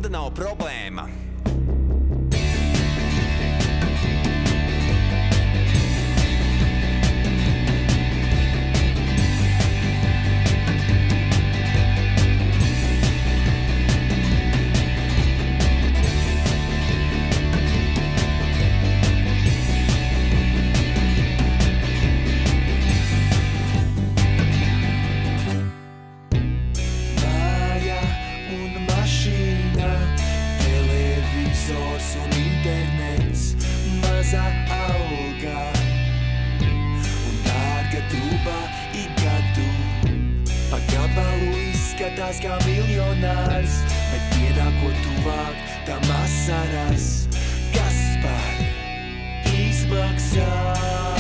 nauda nav problēma. Un internets, maza alga un dārga trūba ik gadu. Pa gabalu izskatās kā miljonārs, bet pienākot tuvāk tam asaras, kas par izmaksām.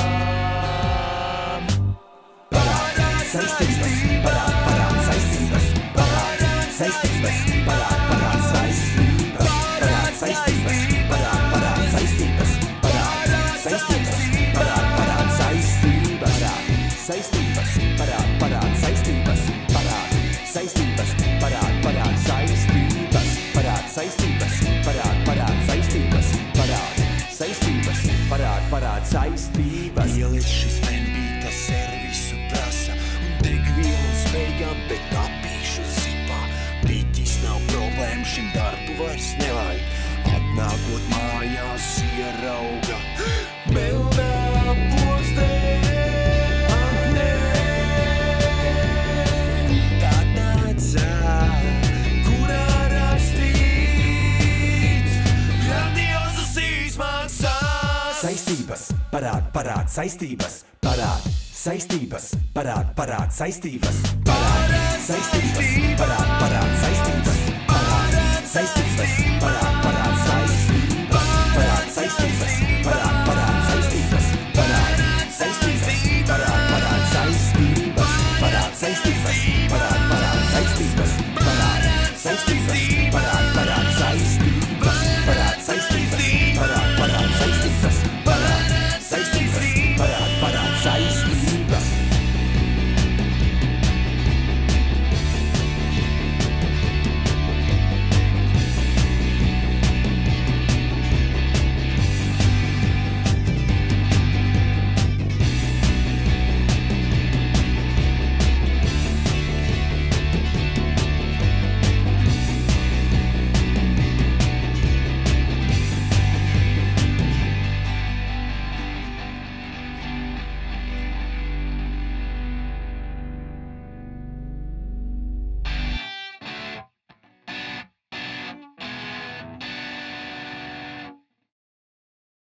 Parād saistības, parād saistības, parād saistības, parād saistības. Saistības, parād saistības, parād saistības, parād saistības, saistības, parād saistības, parād saistības, parād saistības, parād saistības, parād saistības, parād saistības, parād saistības. Ieliec šis menbīta servisu prasa un degvielu uz beigām, bet apīšu zipā. Biķis nav problēma, šim darbu vairs nevajag. Atnākot mājās ierauga melnā postē aknē. Tā nāca, kurā rakstīts grandiozas izmaksas. Saistības, parād saistības, parād saistības, parād saistības, parād saistības, parād saistības, parād saistības, parād saistības, parād saistības, parād saistības, parād saistības, parād saistības, parād saistības, parād saistības, parād saistības.